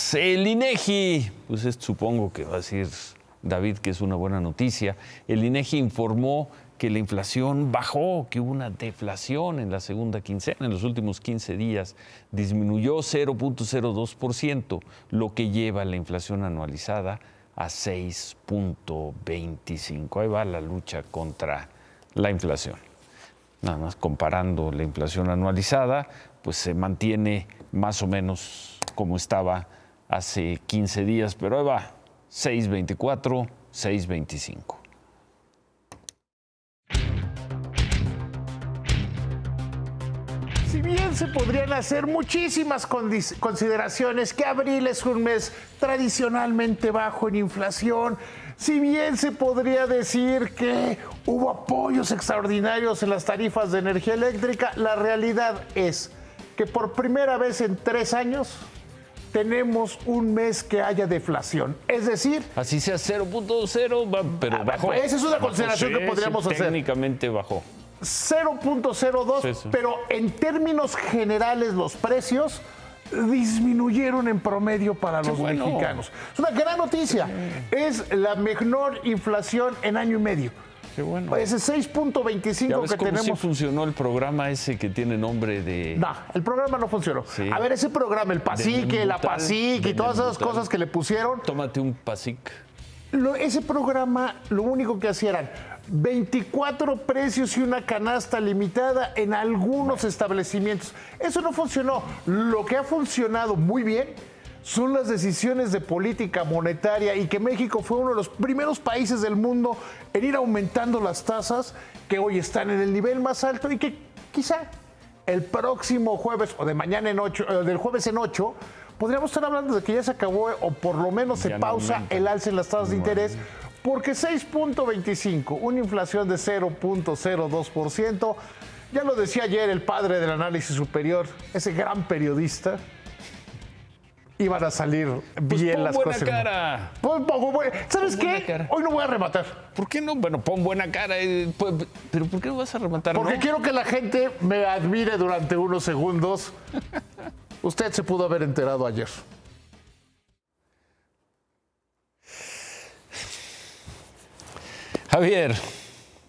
más. El INEGI, pues supongo que va a decir David que es una buena noticia. El INEGI informó que la inflación bajó, que hubo una deflación en la segunda quincena, en los últimos 15 días. Disminuyó 0.02%, lo que lleva la inflación anualizada a 6.25. Ahí va la lucha contra la inflación. Nada más comparando la inflación anualizada, pues se mantiene más o menos como estaba hace 15 días, pero ahí va, 6.24, 6.25. Si bien se podrían hacer muchísimas consideraciones, que abril es un mes tradicionalmente bajo en inflación, si bien se podría decir que hubo apoyos extraordinarios en las tarifas de energía eléctrica, la realidad es que por primera vez en 3 años tenemos un mes que haya deflación. Es decir, así sea 0.0, pero bajó. Esa es una consideración que podríamos hacer. Técnicamente bajó. 0.02, sí. Pero en términos generales los precios disminuyeron en promedio para los mexicanos. Es una gran noticia. Es la menor inflación en año y medio. Qué bueno. Ese 6.25 que tenemos. ¿Sí funcionó el programa ese que tiene nombre de...? No, el programa no funcionó. Sí. A ver, ese programa, el Pasique, la Pasic y todas esas cosas que le pusieron. Tómate un Pasic. Ese programa lo único que hacía eran 24 precios y una canasta limitada en algunos establecimientos. Eso no funcionó. Lo que ha funcionado muy bien son las decisiones de política monetaria y que México fue uno de los primeros países del mundo en ir aumentando las tasas que hoy están en el nivel más alto y que quizá el próximo jueves o de mañana en 8, del jueves en 8, podríamos estar hablando de que ya se acabó o por lo menos se pausa el alza en las tasas de interés. Porque 6.25, una inflación de 0.02%, ya lo decía ayer el padre del análisis superior, ese gran periodista, iban a salir bien las cosas. Cara. ¿Sabes qué? Cara. Hoy no voy a rematar. ¿Por qué no? Bueno, pon buena cara. ¿Pero por qué no vas a rematar? Porque quiero que la gente me admire durante unos segundos. Usted se pudo haber enterado ayer. Javier.